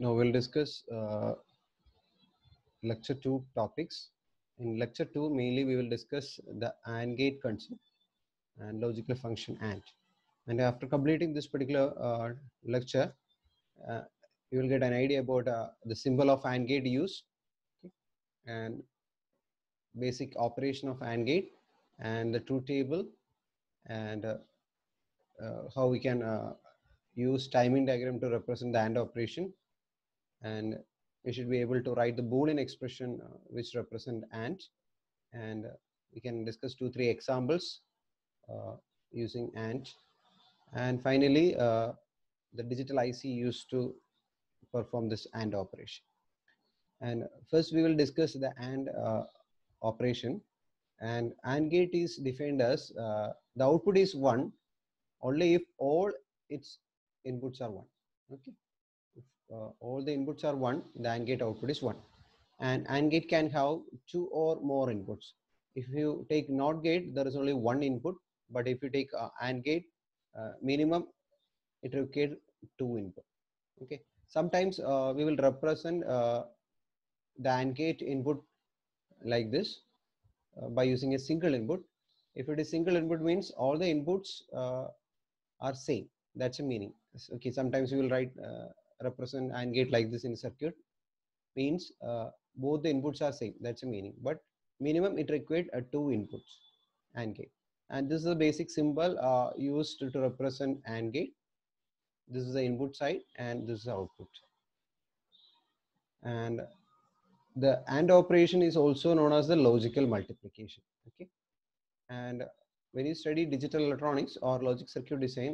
Now we'll discuss lecture 2 topics. In lecture 2, mainly we will discuss the AND gate concept and logical function AND. And after completing this particular lecture, uh, you will get an idea about the symbol of AND gate use, okay, and basic operation of AND gate and the truth table, and how we can use timing diagram to represent the AND operation, and we should be able to write the Boolean expression which represent and we can discuss 2-3 examples using and finally the digital IC used to perform this AND operation. And first we will discuss the AND operation. And AND gate is defined as the output is 1 only if all its inputs are 1. Okay, if all the inputs are 1, the AND gate output is 1. And AND gate can have 2 or more inputs. If you take NOT gate, there is only 1 input, but if you take AND gate, minimum it requires 2 input. Okay, sometimes we will represent the AND gate input like this by using a single input. If it is single input, means all the inputs are same. That's a meaning. Okay, sometimes we will write represent AND gate like this in circuit, means both the inputs are same. That's a meaning. But minimum it required 2 inputs AND gate. And this is the basic symbol used to represent AND gate. This is the input side and this is the output. And the AND operation is also known as the logical multiplication. Okay, and when you study digital electronics or logic circuit design,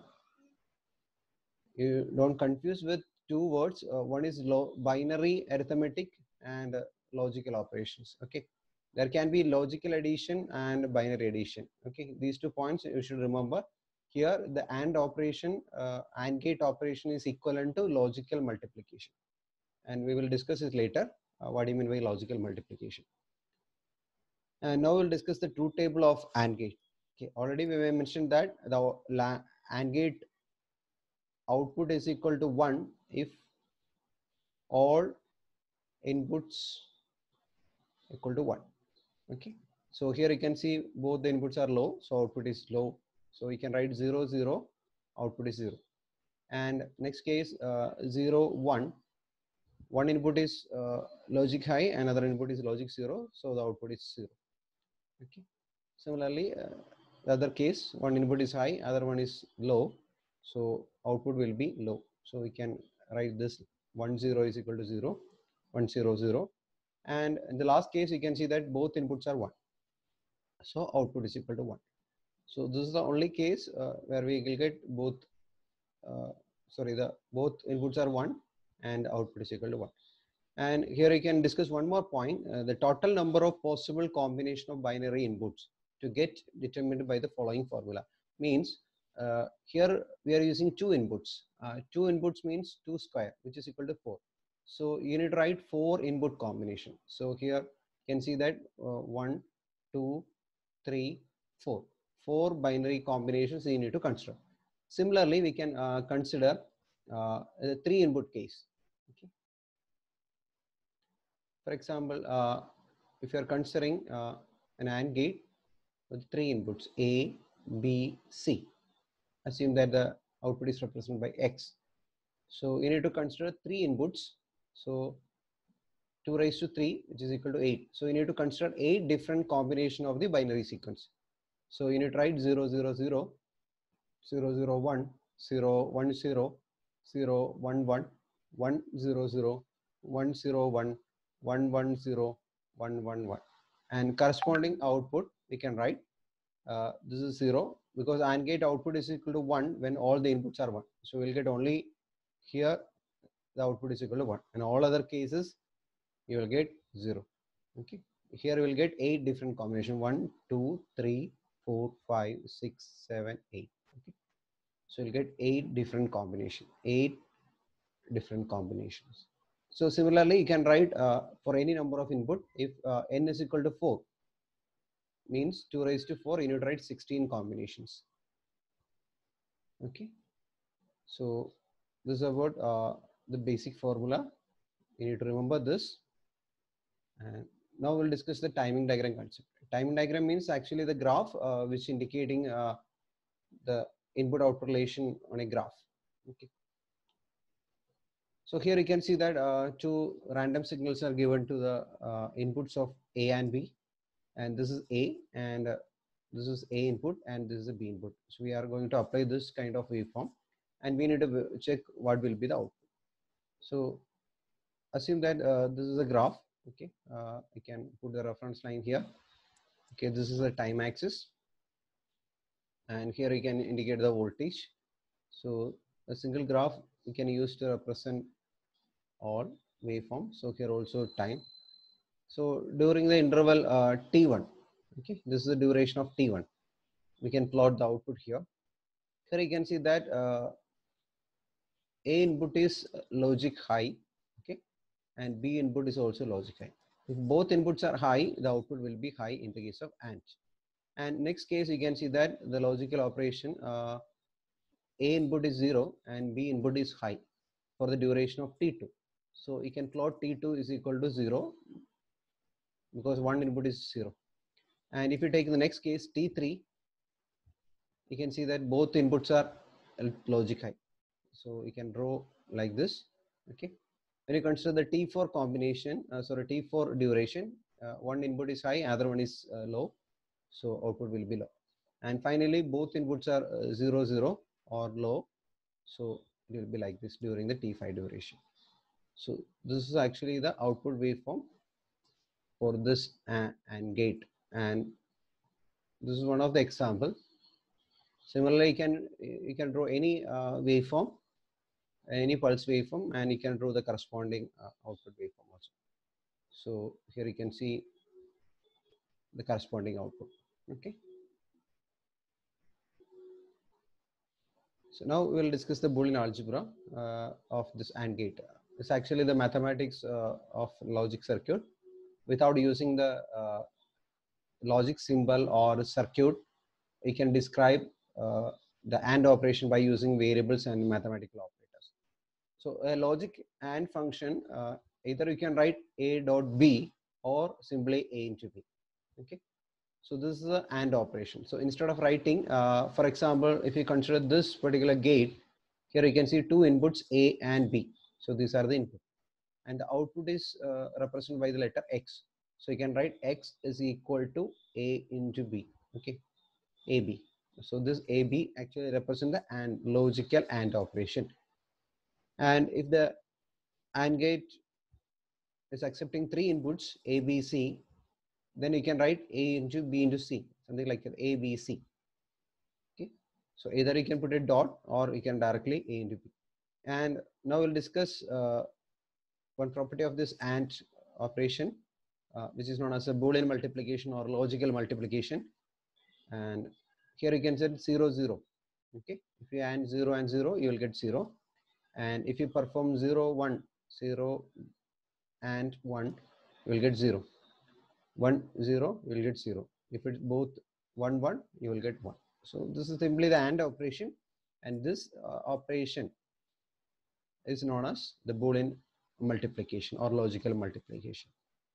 you don't confuse with two words. One is binary arithmetic and logical operations. Okay, there can be logical addition and binary addition. Okay, these 2 points you should remember. Here the AND operation, AND gate operation is equivalent to logical multiplication, and we will discuss it later. What do you mean by logical multiplication? And now we'll discuss the truth table of AND gate. Okay, already we mentioned that the AND gate output is equal to 1 if all inputs equal to 1. Okay, so here you can see both the inputs are low, so output is low. So we can write 0 0, output is 0. And next case 0 1, one input is logic high, another input is logic 0, so the output is 0. Okay, similarly the other case, one input is high, other one is low, so output will be low. So we can write this 1 0 is equal to 0, 1 0 0. And in the last case you can see that both inputs are 1, so output is equal to 1. So this is the only case where we will get both both inputs are 1 and output is equal to 1. And here you can discuss one more point. The total number of possible combination of binary inputs to get determined by the following formula. Means here we are using 2 inputs. 2 inputs means 2 square, which is equal to 4. So you need to write 4 input combination. So here you can see that 1, 2, 3, 4. 4 binary combinations you need to consider. Similarly, we can consider the 3 input case. Okay. For example, if you are considering an AND gate with 3 inputs A, B, C, assume that the output is represented by X. So you need to consider 3 inputs. So 2 raised to 3, which is equal to 8. So you need to consider 8 different combination of the binary sequence. So you need to write 0 0 0, 0 0 1, 0 1 0, 0 1 1, 1 0 0, 1 0 1, 1 1 0, 1 1 1, and corresponding output we can write this is 0 because AND gate output is equal to 1 when all the inputs are 1. So we'll get only here the output is equal to 1, and all other cases you will get 0. Okay, here we will get 8 different combination, 1 2 3 4 5 6 7 8. Okay, so you'll get 8 different combinations. So similarly, you can write for any number of input, if n is equal to 4, means 2 raised to 4, you need to write 16 combinations. Okay, so this is about the basic formula. You need to remember this. And now we'll discuss the timing diagram concept. Timing diagram means actually the graph which indicating the input output relation on a graph. Okay. So here you can see that two random signals are given to the inputs of A and B, and this is A, and this is A input, and this is a B input. So we are going to apply this kind of waveform, and we need to check what will be the output. So assume that this is a graph. Okay, I can put the reference line here. Okay, this is the time axis, and here you can indicate the voltage. So a single graph you can use to represent all waveform. So here also time. So during the interval t1, okay, this is the duration of t1. We can plot the output here. Here you can see that A input is logic high, okay, and B input is also logic high. If both inputs are high, the output will be high in the case of AND. And next case, you can see that the logical operation A input is 0 and B input is high for the duration of t2. So you can plot t2 is equal to 0 because one input is 0. And if you take the next case t3, you can see that both inputs are logic high. So you can draw like this. Okay. When you consider the T4 combination, T4 duration, one input is high, other one is low. So output will be low. And finally, both inputs are 0, 0 or low. So it will be like this during the T5 duration. So this is actually the output waveform for this AND gate. And this is one of the examples. Similarly, you can draw any waveform, any pulse waveform, and you can draw the corresponding output waveform also. So here you can see the corresponding output. Okay. So now we will discuss the Boolean algebra of this AND gate. It's actually the mathematics of logic circuit without using the logic symbol or circuit. You can describe the AND operation by using variables and mathematical operators. So a logic AND function, either you can write A dot B or simply A into B. Okay. So this is the AND operation. So instead of writing, for example, if you consider this particular gate, here you can see two inputs A and B. So these are the input. And the output is represented by the letter X. So you can write X is equal to A into B. Okay. AB. So this AB actually represents the AND, logical AND operation. And if the AND gate is accepting three inputs, A, B, C, then you can write A into B into C, something like that, A, B, C. Okay. So either you can put a dot or you can directly A into B. And now we'll discuss one property of this AND operation, which is known as a Boolean multiplication or logical multiplication. And here you can set 0, 0. Okay. If you AND 0 and 0, you will get 0. And if you perform 0, 1, 0 and 1, you will get 0. 1, 0, you will get 0. If it's both 1, 1, you will get 1. So this is simply the AND operation, and this operation is known as the Boolean multiplication or logical multiplication.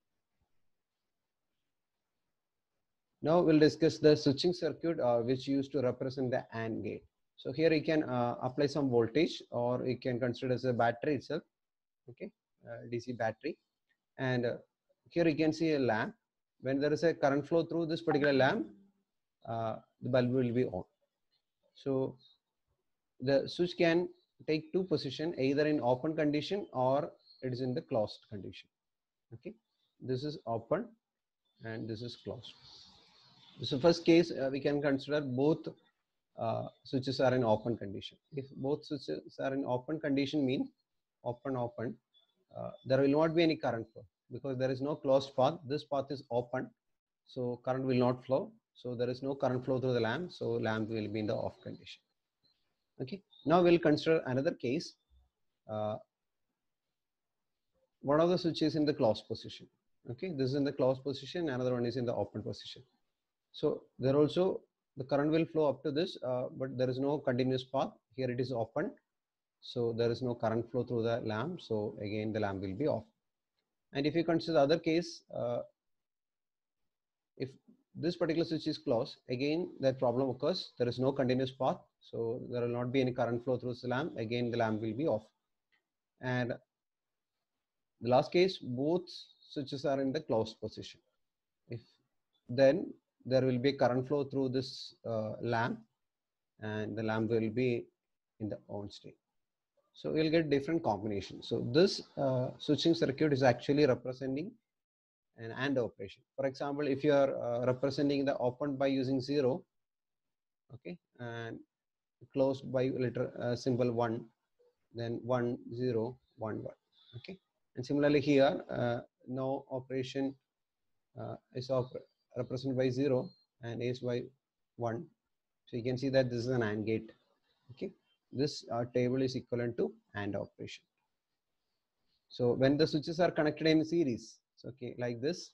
Now we'll discuss the switching circuit which used to represent the AND gate. So here you can apply some voltage, or you can consider as a battery itself. Okay, DC battery. And here you can see a lamp. When there is a current flow through this particular lamp, the bulb will be on. So the switch can take two positions, either in open condition or it is in the closed condition. Okay, this is open and this is closed. So first case, we can consider both switches are in open condition. If both switches are in open condition, means open, there will not be any current flow because there is no closed path. This path is open, so current will not flow. So there is no current flow through the lamp, so lamp will be in the off condition. Okay, now we'll consider another case. One of the switches in the closed position. Okay, this is in the closed position, another one is in the open position. So there also the current will flow up to this, but there is no continuous path. Here it is open, So there is no current flow through the lamp. So again, the lamp will be off. And if you consider the other case, if this particular switch is closed, again that problem occurs. There is no continuous path, so there will not be any current flow through the lamp. Again, the lamp will be off. And the last case, both switches are in the closed position. If then there will be current flow through this lamp, and the lamp will be in the on state. So we'll get different combinations. So this switching circuit is actually representing an AND operation. For example, if you are representing the open by using 0, okay, and closed by letter symbol 1, then 1 0 1 1, okay. And similarly here, no operation is represented by 0 and is by 1. So you can see that this is an AND gate, okay. This table is equivalent to AND operation. So when the switches are connected in series, so okay, like this,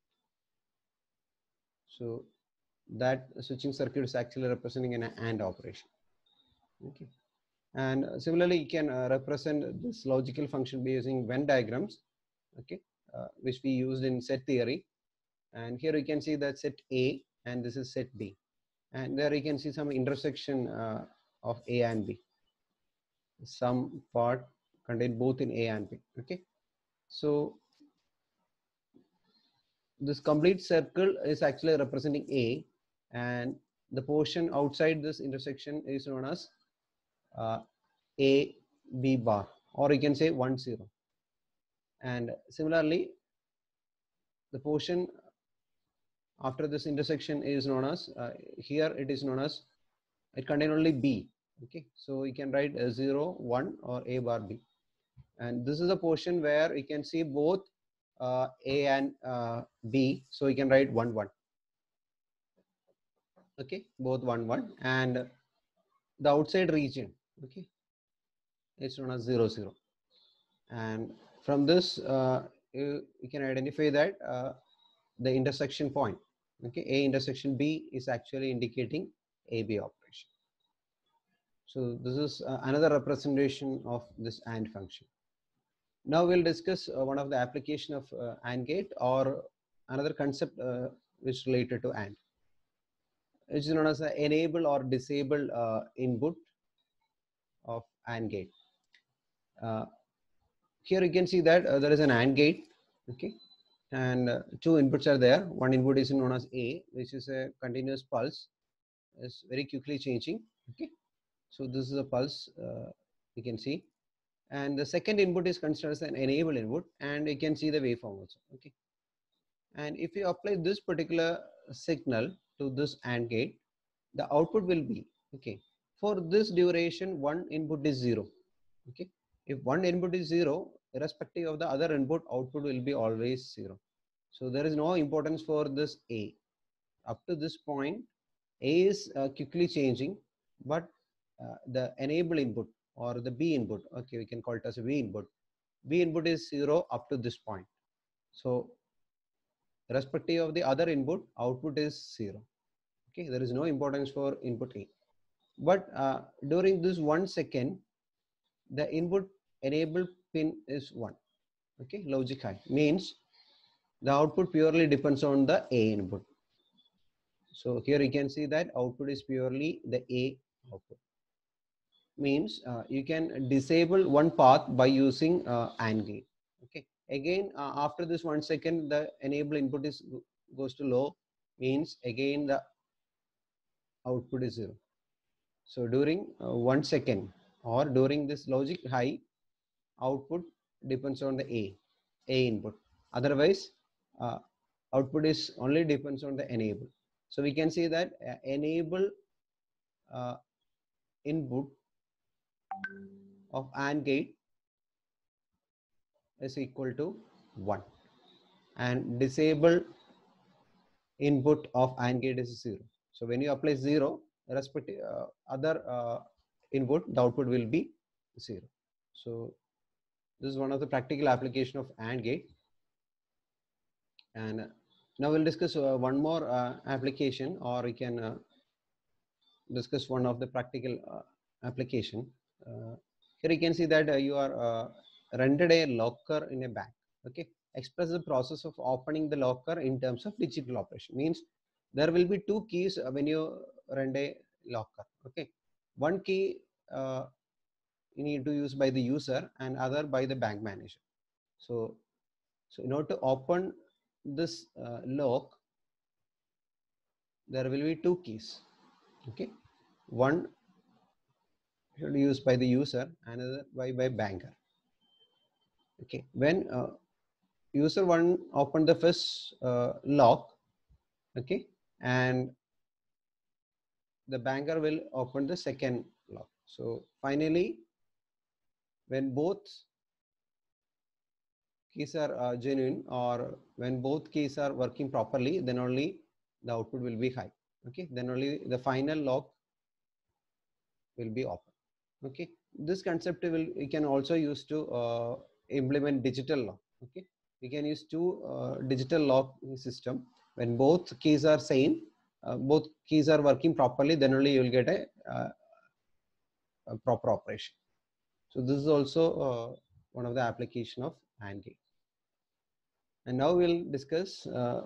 so that switching circuit is actually representing an AND operation, okay. And similarly, you can represent this logical function by using Venn diagrams, okay, which we used in set theory. And here you can see that set A and this is set B, and there you can see some intersection of A and B. Some part contain both in A and B, okay. So this complete circle is actually representing A, and the portion outside this intersection is known as A B bar, or you can say 1 0. And similarly, the portion after this intersection is known as here it is known as, it contains only B, okay. So you can write 0 1 or A bar B, and this is a portion where you can see both A and B, so you can write 1 1, okay, both 1 1. And the outside region, okay, it's known as 0 0. And from this you can identify that the intersection point, okay, A intersection B is actually indicating AB operation. So this is another representation of this AND function. Now we'll discuss one of the application of AND gate, or another concept which is related to AND, which is known as the enable or disable input of AND gate. Here you can see that there is an AND gate, okay, and two inputs are there. One input is known as A, which is a continuous pulse, is very quickly changing, okay. So this is a pulse you can see, and the second input is considered as an enable input, and you can see the waveform also, okay. And if you apply this particular signal to this AND gate, the output will be, okay, for this duration one input is 0, okay. If one input is 0, irrespective of the other input, output will be always 0. So there is no importance for this A. Up to this point, A is quickly changing, but the enable input or the B input, okay, we can call it as a B input. B input is 0 up to this point. So irrespective of the other input, output is 0. Okay, there is no importance for input A. But during this 1 second, the input enable pin is 1. Okay, logic high means the output purely depends on the A input. So here you can see that output is purely the A output. Means you can disable one path by using AND gate. Okay. Again, after this 1 second, the enable input is goes to low. Means again the output is 0. So during 1 second or during this logic high, output depends on the A input. Otherwise, output is only depends on the enable. So we can see that enable input of AND gate is equal to 1, and disable input of AND gate is 0. So when you apply 0, respective other input, the output will be 0. So this is one of the practical application of AND gate. And now we'll discuss one more application, or we can discuss one of the practical application. Here you can see that you are rented a locker in a bank. Okay, express the process of opening the locker in terms of digital operation. Means there will be two keys when you rent a locker. Okay, one key you need to use by the user and other by the bank manager. So in order to open this lock, there will be two keys. Okay, one should be used by the user, another by banker. Okay, when user one open the first lock, okay, and the banker will open the second lock. So finally, when both keys are genuine, or when both keys are working properly, then only the output will be high. Okay, then only the final lock will be open. Okay, this concept we can also use to implement digital lock. Okay, we can use two digital lock system. When both keys are same, both keys are working properly, then only you will get a proper operation. So this is also one of the application of AND gate. And now we'll discuss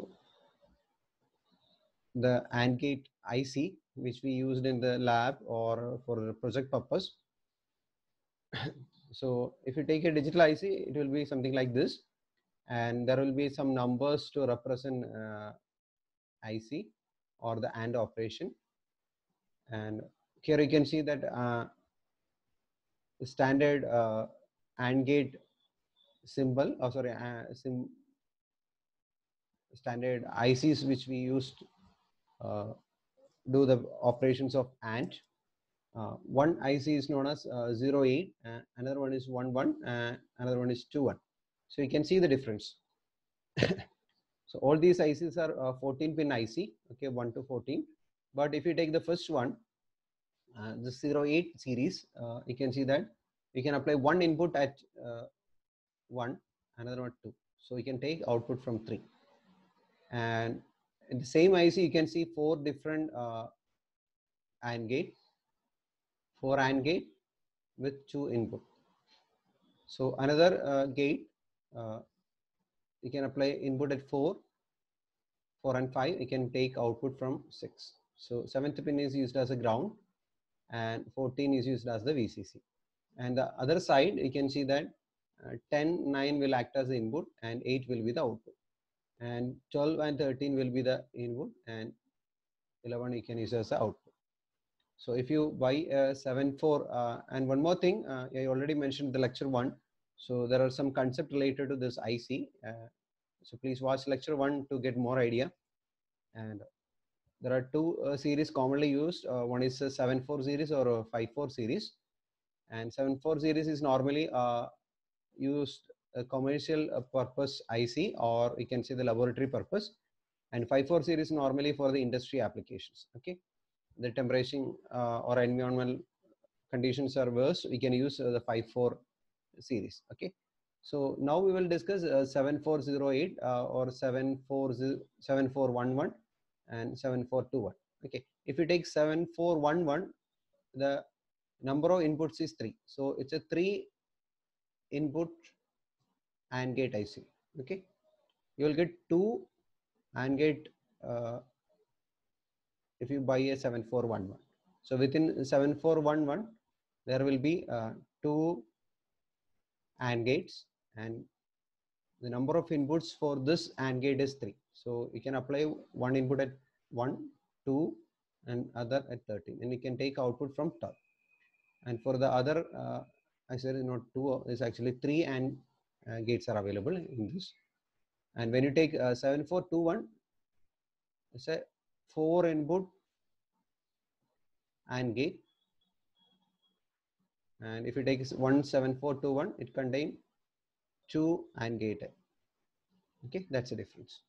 the AND gate IC, which we used in the lab or for project purpose. So if you take a digital IC, it will be something like this, and there will be some numbers to represent IC or the AND operation. And here you can see that standard AND gate symbol, standard ICs which we used do the operations of AND. One IC is known as 08, another one is 11, another one is 21. So you can see the difference. So all these ICs are 14 pin IC, okay, 1 to 14. But if you take the first one, the 08 series, you can see that we can apply one input at 1, another one 2. So you can take output from 3. And in the same IC, you can see 4 different AND gate, 4 AND gate with 2 input. So another gate, you can apply input at 4 and 5. You can take output from 6. So 7th pin is used as a ground, and 14 is used as the VCC. And the other side, you can see that 10, 9 will act as the input, and 8 will be the output. And 12 and 13 will be the input, and 11 you can use as the output. So if you buy a 7-4, and one more thing, I already mentioned the lecture 1. So there are some concept related to this IC. So please watch lecture 1 to get more idea. And there are two series commonly used. One is a 7-4 series or a 5-4 series. And 7-4 series is normally used a commercial purpose IC, or you can say the laboratory purpose. And 5-4 series normally for the industry applications. Okay, the temperature or environmental conditions are worse, we can use the 5-4 series. Okay, so now we will discuss 7408 or 7411 and 7421. Okay, if you take 7411, the number of inputs is 3. So it's a 3 input AND gate IC. Okay, you will get 2 AND gate if you buy a 7411. So within 7411, there will be 2 AND gates, and the number of inputs for this AND gate is 3. So you can apply one input at 1, 2, and other at 13, and you can take output from 12. And for the other, I said not 2, is actually 3 AND gates are available in this. And when you take 7421, it's a 4 input AND gate. And if you take 17421, it contains 2 AND gate. Okay, that's the difference.